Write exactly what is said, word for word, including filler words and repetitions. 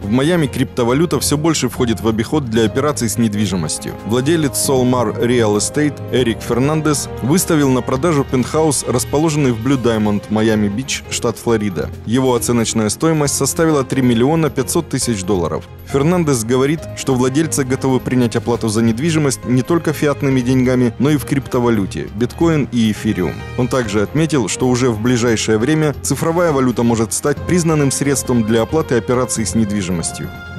В Майами криптовалюта все больше входит в обиход для операций с недвижимостью. Владелец Solmar Real Estate Эрик Фернандес выставил на продажу пентхаус, расположенный в Blue Diamond, Майами-Бич, штат Флорида. Его оценочная стоимость составила три миллиона пятьсот тысяч долларов. Фернандес говорит, что владельцы готовы принять оплату за недвижимость не только фиатными деньгами, но и в криптовалюте – биткоин и эфириум. Он также отметил, что уже в ближайшее время цифровая валюта может стать признанным средством для оплаты операций с недвижимостью.